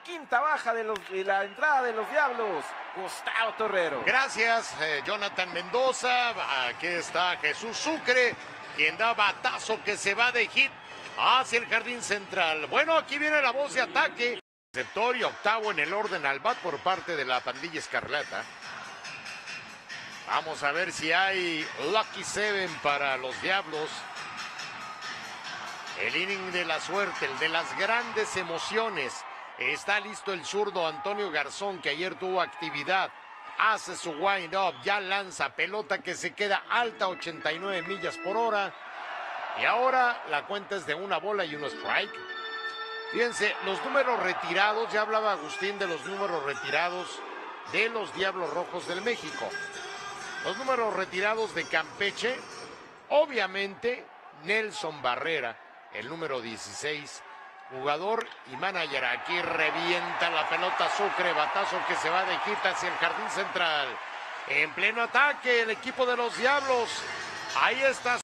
quinta baja de la entrada de los Diablos, Gustavo Torrero. Gracias, Jonathan Mendoza. Aquí está Jesús Sucre, quien da batazo que se va de hit hacia el jardín central. Bueno, aquí viene la voz de ataque. Receptor y octavo en el orden al bat por parte de la pandilla escarlata. Vamos a ver si hay Lucky Seven para los Diablos. El inning de la suerte, el de las grandes emociones. Está listo el zurdo Antonio Garzón, que ayer tuvo actividad. Hace su wind-up, ya lanza pelota que se queda alta, 89 millas por hora. Y ahora la cuenta es de una bola y un strike. Fíjense, los números retirados, ya hablaba Agustín de los números retirados de los Diablos Rojos del México. Los números retirados de Campeche, obviamente Nelson Barrera, el número 16, jugador y manager. Aquí revienta la pelota Sucre, batazo que se va de hit hacia el jardín central. En pleno ataque el equipo de los Diablos. Ahí está